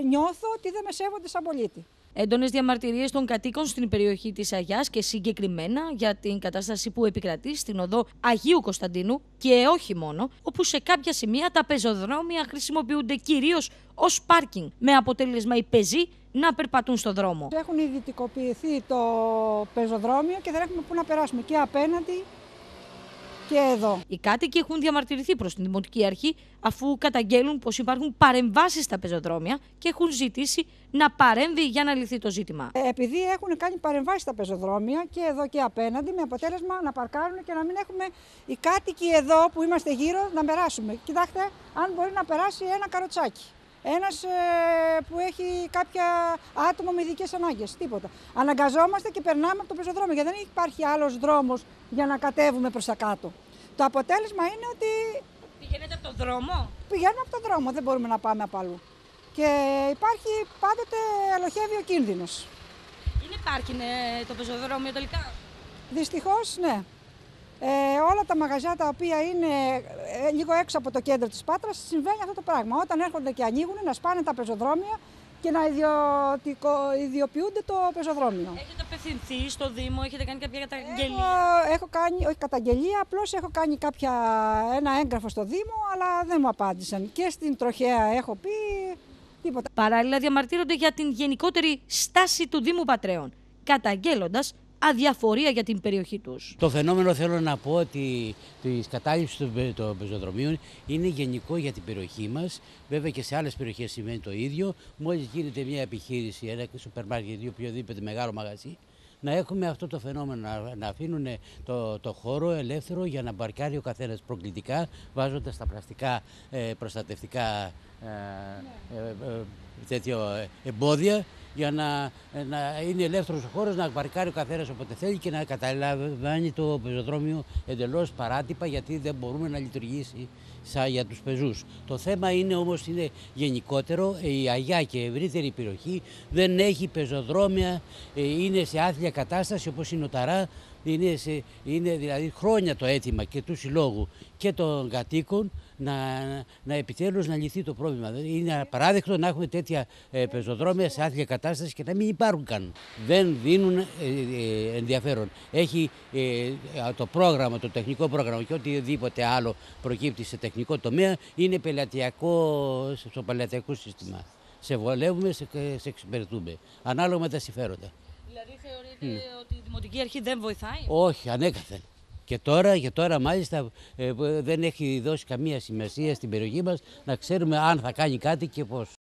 νιώθω ότι δεν με σέβονται σαν πολίτη. Έντονες διαμαρτυρίες των κατοίκων στην περιοχή της Αγιάς και συγκεκριμένα για την κατάσταση που επικρατεί στην οδό Αγίου Κωνσταντίνου και όχι μόνο, όπου σε κάποια σημεία τα πεζοδρόμια χρησιμοποιούνται κυρίως ως πάρκινγκ, με αποτέλεσμα οι πεζοί να περπατούν στο δρόμο. Έχουν ιδιωτικοποιηθεί το πεζοδρόμιο και δεν έχουμε πού να περάσουμε και απέναντι και εδώ. Οι κάτοικοι έχουν διαμαρτυρηθεί προς την Δημοτική Αρχή αφού καταγγέλουν πως υπάρχουν παρεμβάσεις στα πεζοδρόμια και έχουν ζητήσει να παρέμβει για να λυθεί το ζήτημα. Επειδή έχουν κάνει παρεμβάσεις στα πεζοδρόμια και εδώ και απέναντι, με αποτέλεσμα να παρκάρουν και να μην έχουμε οι κάτοικοι εδώ που είμαστε γύρω να περάσουμε. Κοιτάξτε, αν μπορεί να περάσει ένα καροτσάκι. Ένας που έχει κάποια άτομο με ειδικές ανάγκες, τίποτα. Αναγκαζόμαστε και περνάμε από το πεζοδρόμιο, γιατί δεν υπάρχει άλλος δρόμος για να κατέβουμε προς τα κάτω. Το αποτέλεσμα είναι ότι... Πηγαίνετε από τον δρόμο? Πηγαίνουμε από τον δρόμο, δεν μπορούμε να πάμε από αλλού. Και υπάρχει πάντοτε, ελοχεύει ο κίνδυνος. Είναι πάρκινγκ το πεζοδρόμιο τελικά? Δυστυχώς, ναι. Όλα τα μαγαζιά τα οποία είναι λίγο έξω από το κέντρο της Πάτρας συμβαίνει αυτό το πράγμα. Όταν έρχονται και ανοίγουν να σπάνε τα πεζοδρόμια και να ιδιοποιούνται το πεζοδρόμιο. Έχετε απευθυνθεί στο Δήμο, έχετε κάνει κάποια καταγγελία? Έχω κάνει, όχι καταγγελία, απλώς έχω κάνει ένα έγγραφο στο Δήμο, αλλά δεν μου απάντησαν. Και στην τροχέα έχω πει τίποτα. Παράλληλα διαμαρτύρονται για την γενικότερη στάση του Δήμου Πατρέων, καταγγέλλοντας αδιαφορία για την περιοχή τους. Το φαινόμενο, θέλω να πω, ότι η κατάληψη των πεζοδρομίων είναι γενικό για την περιοχή μας. Βέβαια και σε άλλες περιοχές σημαίνει το ίδιο. Μόλις γίνεται μια επιχείρηση, ένα σούπερ μάρκετ ή οποιοδήποτε μεγάλο μαγαζί, να έχουμε αυτό το φαινόμενο, να αφήνουν το χώρο ελεύθερο για να μπαρκάρει ο καθένας προκλητικά, βάζοντας τα πλαστικά προστατευτικά εμπόδια, για να είναι ελεύθερος ο χώρος, να παρκάρει ο καθένας όποτε θέλει και να καταλαμβάνει το πεζοδρόμιο εντελώς παράτυπα, γιατί δεν μπορούμε να λειτουργήσει για τους πεζούς. Το θέμα είναι όμως γενικότερο, η Αγιά και η ευρύτερη περιοχή δεν έχει πεζοδρόμια, είναι σε άθλια κατάσταση όπως είναι ο Ταρά, είναι δηλαδή χρόνια το αίτημα και του συλλόγου και των κατοίκων να επιτέλους να λυθεί το πρόβλημα. Είναι απαράδεκτο να έχουμε τέτοια πεζοδρόμια σε άθλια κατάσταση και να μην υπάρχουν καν. Δεν δίνουν ενδιαφέρον. Έχει το πρόγραμμα, το τεχνικό πρόγραμμα και οτιδήποτε άλλο προκύπτει σε τεχνικό τομέα είναι στο πελατειακό σύστημα. Σε βολεύουμε, σε εξυπηρετούμε, ανάλογα με τα συμφέροντα. Δηλαδή θεωρείτε ότι η Δημοτική Αρχή δεν βοηθάει? Όχι, ανέκαθεν. Και τώρα μάλιστα δεν έχει δώσει καμία σημασία στην περιοχή μας να ξέρουμε αν θα κάνει κάτι και πώς.